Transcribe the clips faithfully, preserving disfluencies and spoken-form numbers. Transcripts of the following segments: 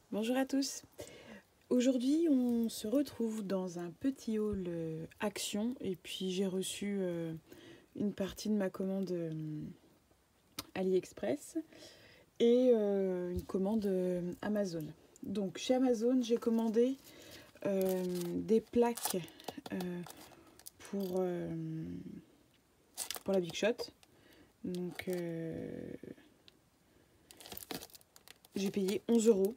Bonjour à tous. Aujourd'hui, on se retrouve dans un petit hall euh, Action et puis j'ai reçu euh, une partie de ma commande euh, AliExpress et euh, une commande euh, Amazon. Donc chez Amazon, j'ai commandé euh, des plaques euh, pour, euh, pour la Big Shot. Donc euh, j'ai payé onze euros.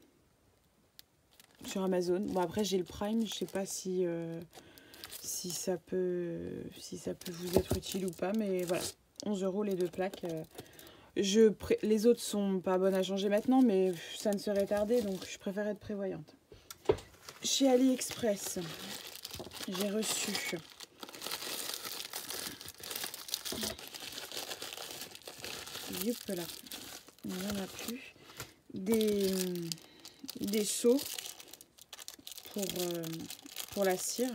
Sur Amazon. Bon, après j'ai le Prime, je sais pas si euh, si ça peut si ça peut vous être utile ou pas, mais voilà, onze euros les deux plaques. Euh, je pré... les autres sont pas bonnes à changer maintenant, mais ça ne serait tardé, donc je préfère être prévoyante. Chez AliExpress, j'ai reçu Youp, là, il n'y en a plus, des des seaux pour euh, pour la cire.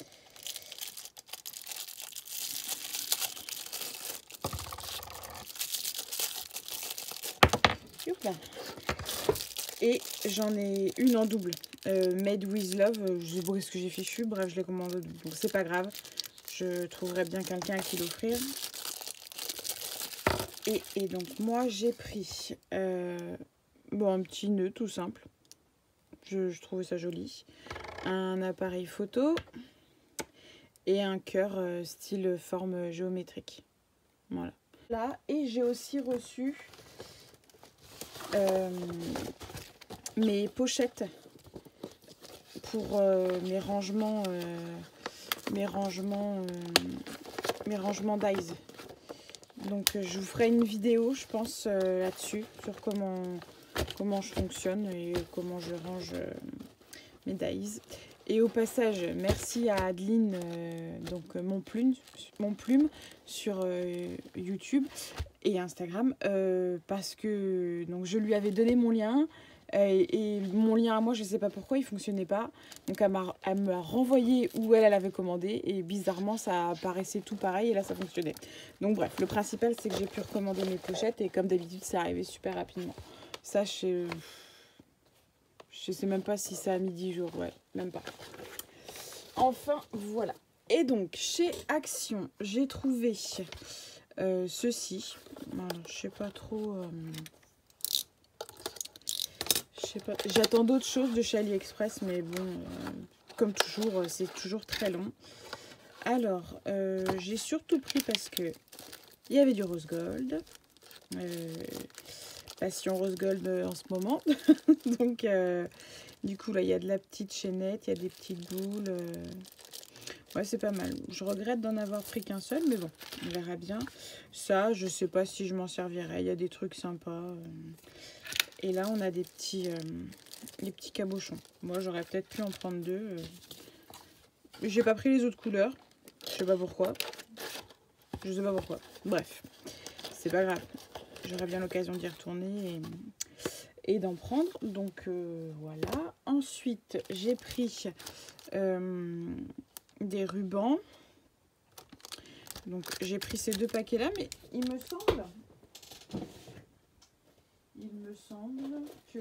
Là. Et j'en ai une en double, euh, Made with Love. Je sais pas ce que j'ai fichu, bref, je l'ai commandé, donc c'est pas grave. Je trouverai bien quelqu'un à qui l'offrir. Et, et donc moi j'ai pris euh, bon, un petit nœud tout simple. Je, je trouvais ça joli. Un appareil photo et un cœur euh, style forme géométrique. Voilà. Là, et j'ai aussi reçu euh, mes pochettes pour euh, mes rangements euh, mes rangements euh, mes rangements d'eyes. Donc euh, je vous ferai une vidéo je pense euh, là-dessus sur comment comment je fonctionne et comment je range euh, mes d'eyes. Et au passage, merci à Adeline euh, donc mon plume mon plume sur euh, YouTube et Instagram euh, parce que donc je lui avais donné mon lien. Et, et mon lien à moi, je ne sais pas pourquoi, il ne fonctionnait pas. Donc elle m'a, elle m'a renvoyé où elle, elle avait commandé. Et bizarrement, ça apparaissait tout pareil et là, ça fonctionnait. Donc bref, le principal, c'est que j'ai pu recommander mes pochettes. Et comme d'habitude, c'est arrivé super rapidement. Ça, je ne sais même pas si ça a mis dix jours. Ouais, même pas. Enfin, voilà. Et donc, chez Action, j'ai trouvé euh, ceci. Alors, je ne sais pas trop... Euh... J'attends d'autres choses de chez AliExpress, mais bon, euh, comme toujours, c'est toujours très long. Alors, euh, j'ai surtout pris parce que il y avait du rose gold. Euh, passion rose gold en ce moment. Donc, euh, du coup, là, il y a de la petite chaînette, il y a des petites boules. Euh... Ouais, c'est pas mal. Je regrette d'en avoir pris qu'un seul, mais bon, on verra bien. Ça, je sais pas si je m'en servirai. Il y a des trucs sympas. Euh... Et là, on a des petits, euh, des petits cabochons. Moi, j'aurais peut-être pu en prendre deux. Euh. J'ai pas pris les autres couleurs. Je sais pas pourquoi. Je sais pas pourquoi. Bref, c'est pas grave. J'aurai bien l'occasion d'y retourner et, et d'en prendre. Donc, euh, voilà. Ensuite, j'ai pris euh, des rubans. Donc, j'ai pris ces deux paquets-là. Mais il me semble... Il me semble que...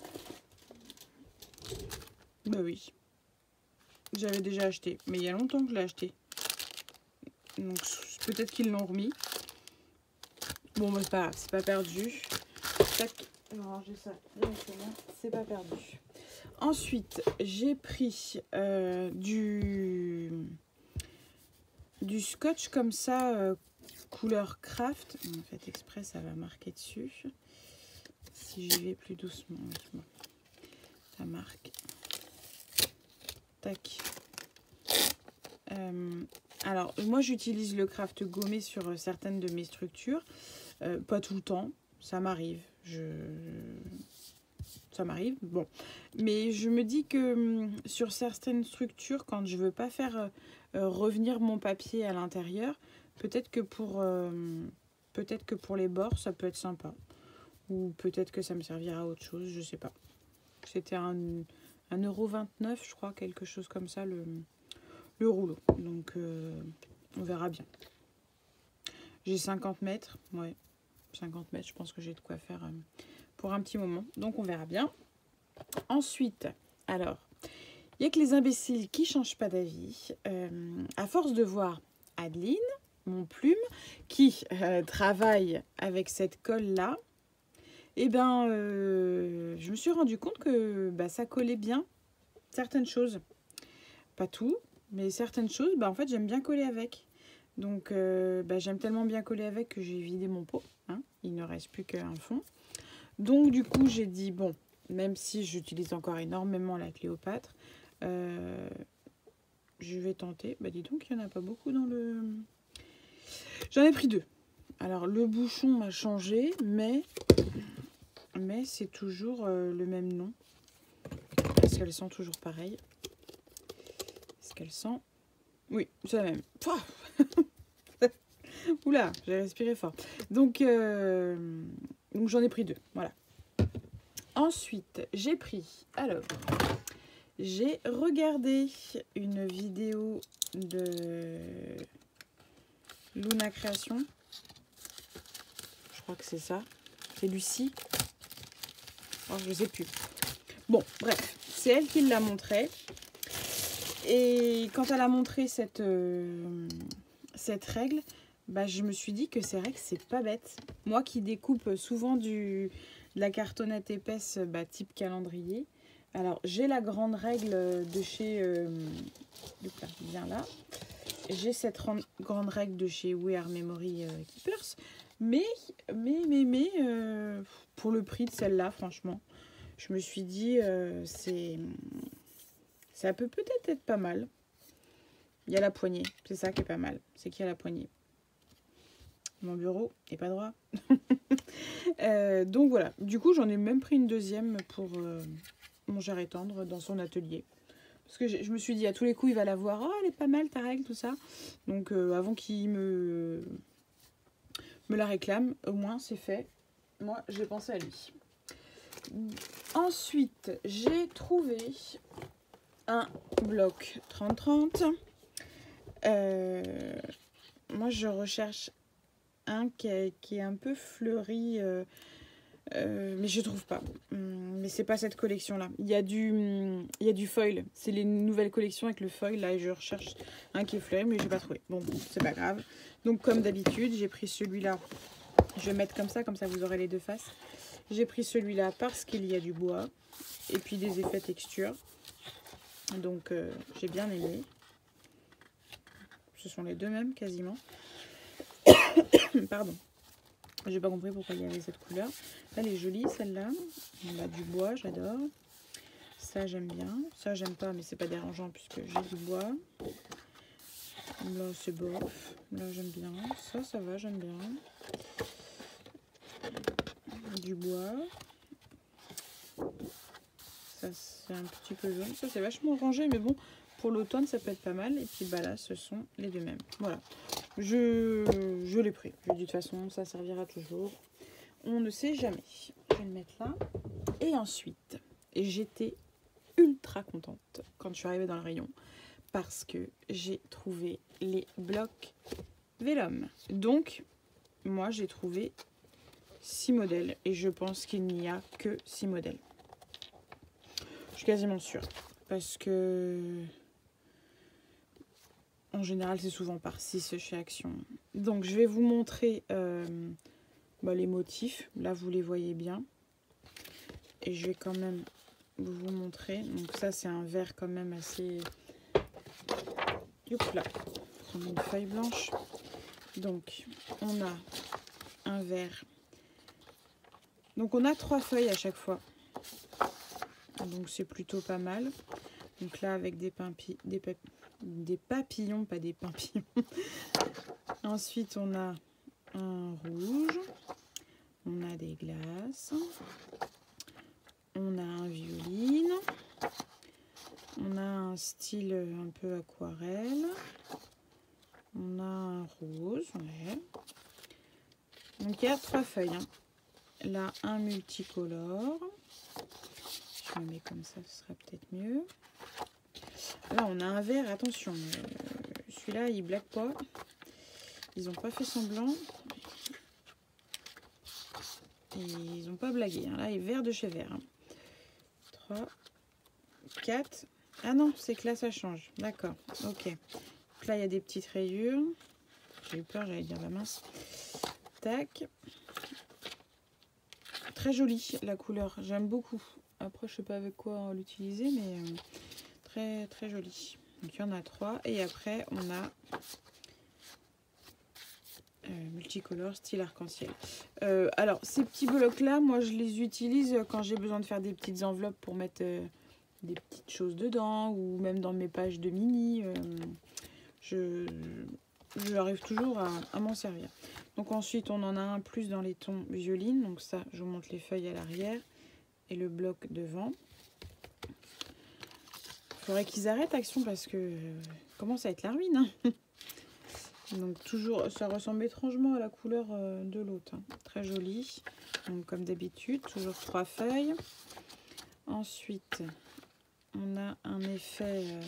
Bah oui. J'avais déjà acheté. Mais il y a longtemps que je l'ai acheté. Donc peut-être qu'ils l'ont remis. Bon, bah c'est pas grave. C'est pas perdu. Tac. Je vais ranger ça directement. C'est pas perdu. Ensuite, j'ai pris euh, du... du scotch comme ça, euh, couleur craft. En fait, exprès, ça va marquer dessus. Si j'y vais plus doucement, bon. Ça marque. Tac. Euh, alors, moi, j'utilise le craft gommé sur certaines de mes structures. Euh, pas tout le temps. Ça m'arrive. Je... Ça m'arrive. Bon. Mais je me dis que sur certaines structures, quand je veux pas faire euh, revenir mon papier à l'intérieur, peut-être que pour... Euh, peut-être que pour les bords, ça peut être sympa. Ou peut-être que ça me servira à autre chose, je sais pas. C'était un, un euro vingt-neuf, je crois, quelque chose comme ça, le, le rouleau. Donc, euh, on verra bien. J'ai cinquante mètres, ouais, cinquante mètres, je pense que j'ai de quoi faire euh, pour un petit moment. Donc, on verra bien. Ensuite, alors, il n'y a que les imbéciles qui ne changent pas d'avis. Euh, à force de voir Adeline, mon plume, qui euh, travaille avec cette colle-là, et eh ben, euh, je me suis rendu compte que bah, ça collait bien certaines choses. Pas tout, mais certaines choses, bah, en fait, j'aime bien coller avec. Donc, euh, bah, j'aime tellement bien coller avec que j'ai vidé mon pot. Hein, il ne reste plus qu'un fond. Donc, du coup, j'ai dit, bon, même si j'utilise encore énormément la Cléopâtre, euh, je vais tenter. Bah, dis donc, il n'y en a pas beaucoup dans le... J'en ai pris deux. Alors, le bouchon m'a changé, mais, mais c'est toujours euh, le même nom. Est-ce qu'elle sent toujours pareil? Est-ce qu'elle sent... Oui, c'est la même. Oula, j'ai respiré fort. Donc, euh, donc j'en ai pris deux. Voilà. Ensuite, j'ai pris... Alors, j'ai regardé une vidéo de Luna Création. Je crois que c'est ça. C'est Lucie. Oh, je ne sais plus. Bon, bref. C'est elle qui l'a montré. Et quand elle a montré cette, euh, cette règle, bah, je me suis dit que c'est vrai que c'est pas bête. Moi qui découpe souvent du, de la cartonnette épaisse bah, type calendrier. Alors, j'ai la grande règle de chez... Euh, bien là. J'ai cette grande règle de chez We Are Memory euh, Keepers. Mais, mais, mais, mais, euh, pour le prix de celle-là, franchement, je me suis dit, euh, c'est... Ça peut peut-être être pas mal. Il y a la poignée. C'est ça qui est pas mal. C'est qu'il y a la poignée. Mon bureau n'est pas droit. euh, donc voilà. Du coup, j'en ai même pris une deuxième pour euh, mon jarret tendre dans son atelier. Parce que je me suis dit, à tous les coups, il va la voir. Oh, elle est pas mal ta règle, tout ça. Donc euh, avant qu'il me, me la réclame, au moins c'est fait. Moi, j'ai pensé à lui. Ensuite, j'ai trouvé... un bloc trente trente. Euh, moi, je recherche un qui est, qui est un peu fleuri, euh, euh, mais je trouve pas. Mais c'est pas cette collection-là. Il y a du, il y a du foil. C'est les nouvelles collections avec le foil là, et je recherche un qui est fleuri, mais j'ai pas trouvé. Bon, c'est pas grave. Donc, comme d'habitude, j'ai pris celui-là. Je vais mettre comme ça, comme ça vous aurez les deux faces. J'ai pris celui-là parce qu'il y a du bois et puis des effets texture. Donc euh, j'ai bien aimé. Ce sont les deux mêmes quasiment. Pardon. J'ai pas compris pourquoi il y avait cette couleur. Elle est jolie celle-là. On a du bois, j'adore. Ça j'aime bien. Ça j'aime pas mais c'est pas dérangeant puisque j'ai du bois. Là c'est bof. Là j'aime bien. Ça ça va, j'aime bien. Du bois. Ça c'est un petit peu jaune. Ça c'est vachement rangé mais bon. Pour l'automne, ça peut être pas mal. Et puis bah là, ce sont les deux mêmes. Voilà. Je, je l'ai pris. Je dis de toute façon, ça servira toujours. On ne sait jamais. Je vais le mettre là. Et ensuite, j'étais ultra contente quand je suis arrivée dans le rayon. Parce que j'ai trouvé les blocs Vellum. Donc, moi, j'ai trouvé six modèles. Et je pense qu'il n'y a que six modèles. Je suis quasiment sûre. Parce que... En général, c'est souvent par six chez Action. Donc, je vais vous montrer euh, bah, les motifs. Là, vous les voyez bien. Et je vais quand même vous montrer. Donc, ça, c'est un vert quand même assez... Hop là. On a une feuille blanche. Donc, on a un vert. Donc, on a trois feuilles à chaque fois. Donc, c'est plutôt pas mal. Donc là, avec des, pimpi, des, pap, des papillons, pas des papillons. Ensuite, on a un rouge. On a des glaces. On a un violine. On a un style un peu aquarelle. On a un rose. Ouais. Donc, il y a trois feuilles. Hein. Là, un multicolore. Je le mets comme ça, ce sera peut-être mieux. Là, on a un vert, attention, euh, celui-là, il blague pas. Ils n'ont pas fait semblant. Et ils n'ont pas blagué. Hein. Là, il est vert de chez vert. Hein. trois, quatre. Ah non, c'est que là, ça change. D'accord, ok. Donc là, il y a des petites rayures. J'ai eu peur, j'allais dire la mince. Tac. Très jolie, la couleur. J'aime beaucoup. Après, je sais pas avec quoi l'utiliser, mais euh, très, très jolie. Donc, il y en a trois. Et après, on a... Euh, multicolore style arc-en-ciel. Euh, alors ces petits blocs là, moi je les utilise quand j'ai besoin de faire des petites enveloppes pour mettre euh, des petites choses dedans, ou même dans mes pages de mini. Euh, je j'arrive toujours à, à m'en servir. Donc ensuite on en a un plus dans les tons violine. Donc ça, je vous montre les feuilles à l'arrière et le bloc devant. Il faudrait qu'ils arrêtent Action parce que euh, commence à être la ruine. Hein. Donc toujours, ça ressemble étrangement à la couleur euh, de l'autre. Hein. Très joli. Donc comme d'habitude, toujours trois feuilles. Ensuite, on a un effet euh,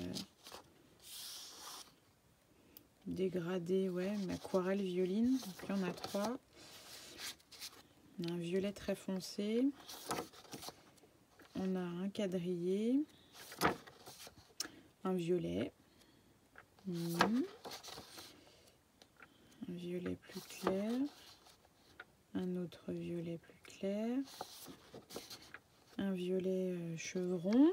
dégradé, ouais, aquarelle violine. Donc là, on a trois. On a un violet très foncé. On a un quadrillé. Un violet. Mmh. Un violet plus clair, un autre violet plus clair, un violet euh, chevron,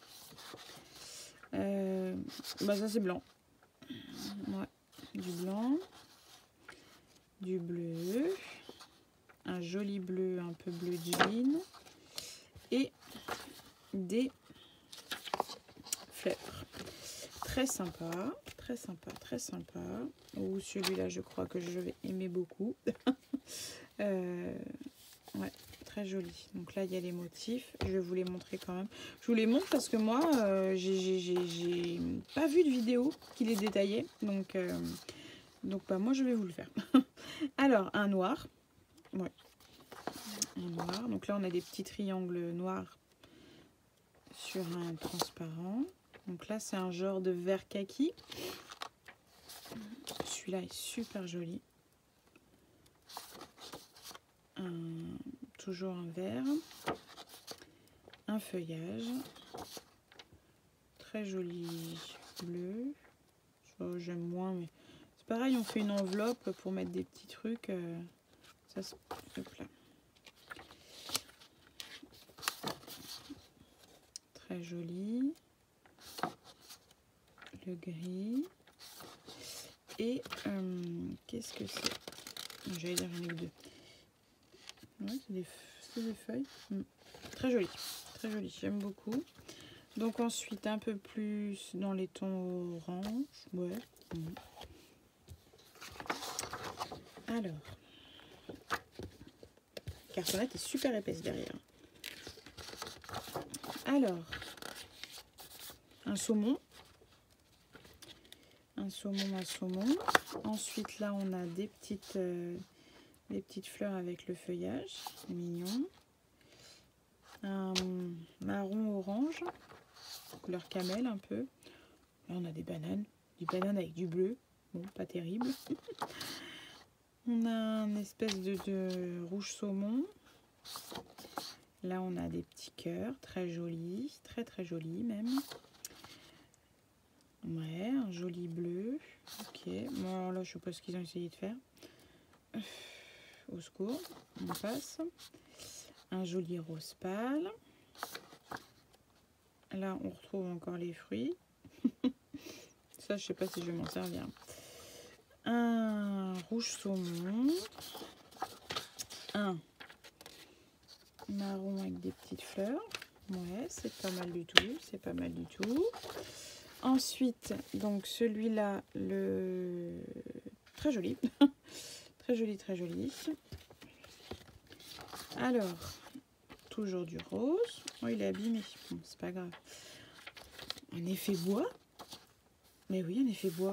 euh, bah ça c'est blanc, ouais, du blanc, du bleu, un joli bleu, un peu bleu jean, et des fleurs. Très sympa, très sympa, très sympa. Ou celui-là, je crois que je vais aimer beaucoup. euh, ouais, très joli. Donc là, il y a les motifs. Je vais vous les montrer quand même. Je vous les montre parce que moi, euh, j'ai pas vu de vidéo qui les détaillait. Donc, euh, donc bah, moi, je vais vous le faire. Alors, un noir. Ouais. Un noir. Donc là, on a des petits triangles noirs sur un transparent. Donc là, c'est un genre de vert kaki. Celui-là est super joli. Un, toujours un vert. Un feuillage. Très joli bleu. J'aime moins, mais c'est pareil, on fait une enveloppe pour mettre des petits trucs. Euh, ça se... Hop là. Très joli. Le gris. Et euh, qu'est-ce que c'est? J'allais dire j'en ai que deux. Ouais, c'est des, des feuilles. Mmh. Très joli. Très joli. J'aime beaucoup. Donc ensuite, un peu plus dans les tons orange. Ouais. Mmh. Alors. La cartonnette est super épaisse derrière. Alors. Un saumon. Un saumon, un saumon. Ensuite, là, on a des petites, euh, des petites fleurs avec le feuillage. C'est mignon. Un marron orange. Couleur camel un peu. Là, on a des bananes. Des bananes avec du bleu. Bon, pas terrible. On a une espèce de, de rouge saumon. Là, on a des petits cœurs. Très jolis. Très, très jolis même. Ouais, un joli bleu. Ok. Bon, alors là, je sais pas ce qu'ils ont essayé de faire. Au secours. On passe. Un joli rose pâle. Là, on retrouve encore les fruits. Ça, je sais pas si je vais m'en servir. Un rouge saumon. Un marron avec des petites fleurs. Ouais, c'est pas mal du tout. C'est pas mal du tout. Ensuite, donc celui-là, le très joli. Très joli, très joli. Alors, toujours du rose. Oh, il est abîmé. Bon, c'est pas grave. Un effet bois. Mais oui, un effet bois.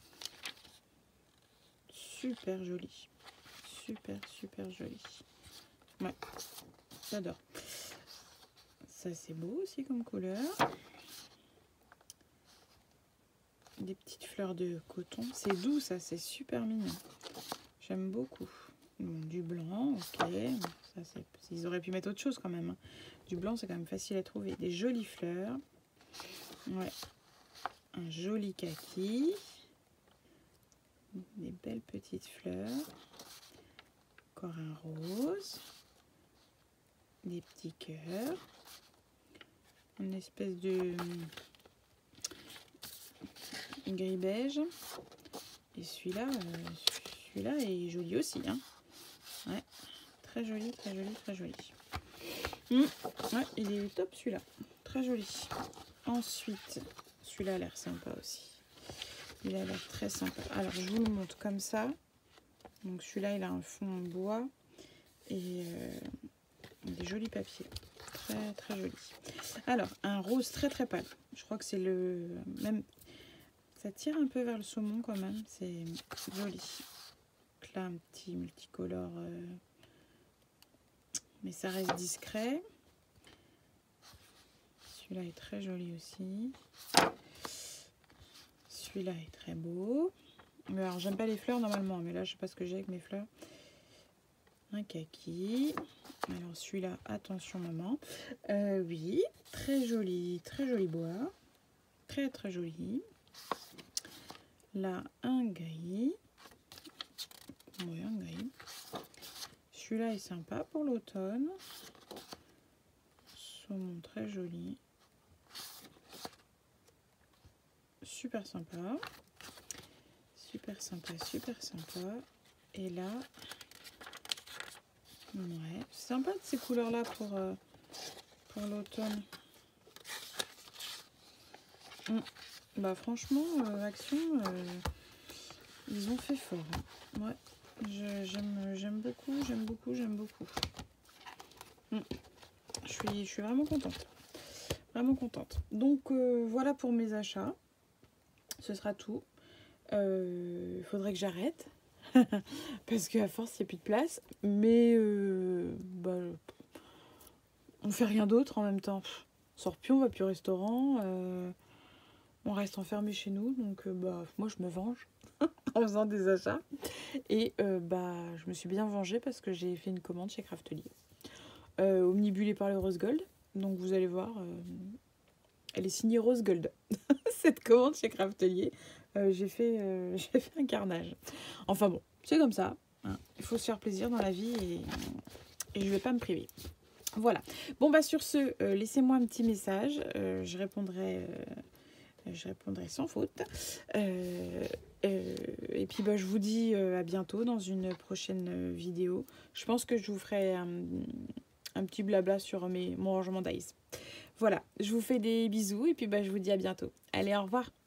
Super joli. Super, super joli. Ouais, j'adore. Ça, c'est beau aussi comme couleur. Des petites fleurs de coton. C'est doux, ça, c'est super mignon. J'aime beaucoup. Bon, du blanc, ok. Ça, ils auraient pu mettre autre chose quand même. Du blanc, c'est quand même facile à trouver. Des jolies fleurs. Ouais. Un joli kaki. Des belles petites fleurs. Encore un rose. Des petits cœurs. Une espèce de gris beige. Et celui-là, euh, celui-là est joli aussi. Hein. Ouais. Très joli, très joli, très joli. Mmh. Ouais, il est top celui-là. Très joli. Ensuite, celui-là a l'air sympa aussi. Il a l'air très sympa. Alors, je vous le montre comme ça. Donc, celui-là, il a un fond en bois. Et euh, des jolis papiers. Très, très joli. Alors, un rose très, très pâle. Je crois que c'est le même... Ça tire un peu vers le saumon quand même. C'est joli. Donc là, un petit multicolore... Euh... Mais ça reste discret. Celui-là est très joli aussi. Celui-là est très beau. Mais alors, j'aime pas les fleurs normalement. Mais là, je sais pas ce que j'ai avec mes fleurs. Un kaki. Alors, celui-là, attention maman. Euh, oui, très joli. Très joli bois. Très, très joli. Là, un gris. Oui, un gris. Celui-là est sympa pour l'automne. Saumon très joli. Super sympa. Super sympa, super sympa. Et là, ouais, c'est sympa de ces couleurs-là pour, euh, pour l'automne. Mmh. Bah franchement, euh, Action, euh, ils ont fait fort. Hein. Ouais. J'aime beaucoup, j'aime beaucoup, j'aime beaucoup. Mmh. Je suis, je suis vraiment contente. Vraiment contente. Donc, euh, voilà pour mes achats. Ce sera tout. Il euh, faudrait que j'arrête. Parce qu'à force, il n'y a plus de place. Mais, euh, bah, on fait rien d'autre en même temps. On sort plus, on va plus au restaurant. Euh, on reste enfermé chez nous. Donc, euh, bah, moi, je me venge. En faisant des achats et euh, bah je me suis bien vengée parce que j'ai fait une commande chez Craftelier euh, omnibulée par le Rose Gold, donc vous allez voir euh, elle est signée Rose Gold. Cette commande chez Craftelier, euh, j'ai fait euh, j'ai fait un carnage, enfin bon c'est comme ça hein. Il faut se faire plaisir dans la vie et, et je vais pas me priver. Voilà, bon bah sur ce euh, laissez-moi un petit message, euh, je répondrai euh, je répondrai sans faute. Euh, euh, et puis bah, je vous dis euh, à bientôt dans une prochaine vidéo. Je pense que je vous ferai un, un petit blabla sur mes, mon rangement d'Ice. Voilà, je vous fais des bisous et puis bah, je vous dis à bientôt. Allez, au revoir.